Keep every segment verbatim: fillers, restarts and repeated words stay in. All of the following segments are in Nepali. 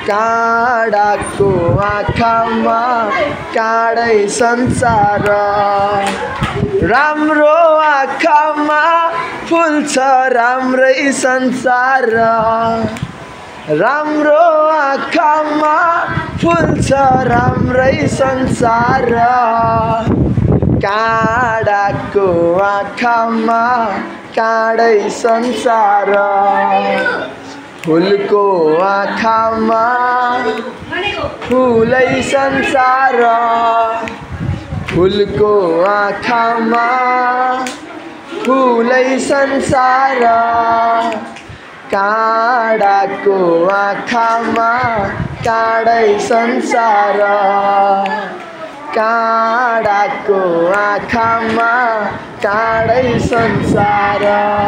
काँडाको आँखामा काँडै संसार राम्रो आँखामा फुल्छ राम्रै संसार राम्रो आँखामा फुल्छ राम्रै संसार काँडाको आँखामा काँडै संसार फुलको आँखामा फुलै संसार फुलको आँखामा फुलै संसार काँडाको आँखामा काँडै संसार काँडाको आँखामा काँडै संसार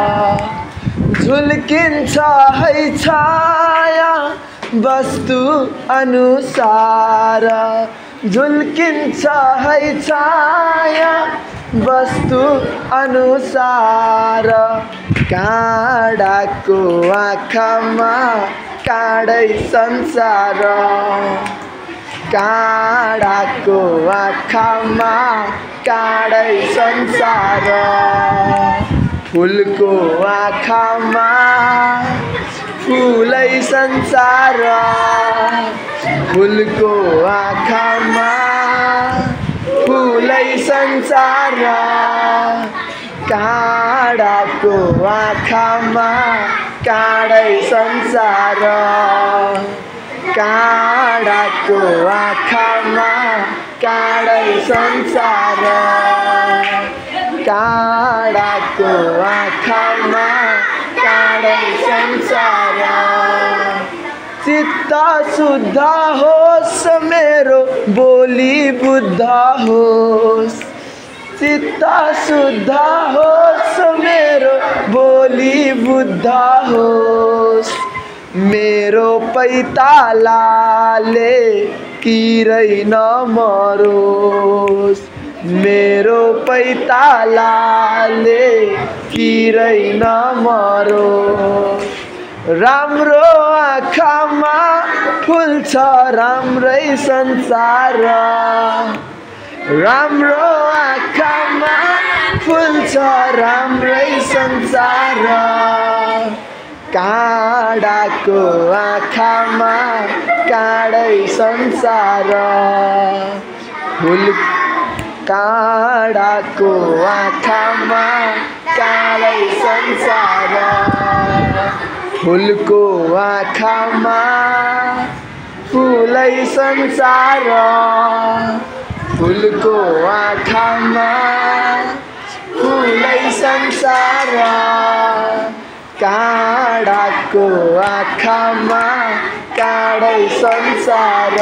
झुल्किन्छ है छाया वस्तु अनुसार झुल्किन्छ है छाया वस्तु अनुसार काँडाको आँखामा काँडै संसार काँडाको आँखामा काँडै संसार फुलको आँखामा फुलै संसार फुलको आँखामा फुलै संसार काँडाको आँखामा काँडै संसार काँडाको आँखामा काँडै संसार काँडाको आँखामा काँडै संसार चित्त शुद्ध होस् मेरो बोली बुद्ध होस् चित्त शुद्ध होस् मेरो बोली बुद्ध होस् मेरो पैतालाले किरै नमरोस् मेरो पैतालाले किरै नमरोस् राम्रो आँखामा फुल्छ राम्रै संसार राम्रो आँखामा फुल्छ राम्रै संसार काँडाको आँखामा काँडै संसार फुल काँडाको आँखामा काँडै संसार फुलको आँखामा फुलै संसार फुलको आँखामा फुलै संसार काँडाको आँखामा काँडै संसार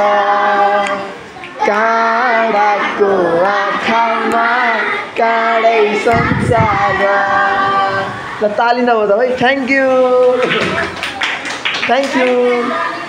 काँडाको आँखामा काँडै संसार ल ताली नबजाऊ है थ्याङ्क यू थ्याङ्क यू